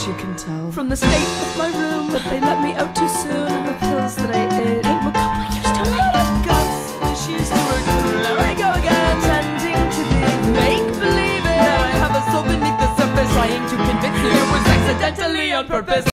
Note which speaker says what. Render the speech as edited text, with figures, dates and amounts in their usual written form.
Speaker 1: you can tell
Speaker 2: from the state of my room that they let me out too soon, and the pills that I ate came a couple years too late. I've got issues to work through. There I go again, tending to be make-believing. Now I have a soul beneath the surface trying to convince you it was accidentally on purpose.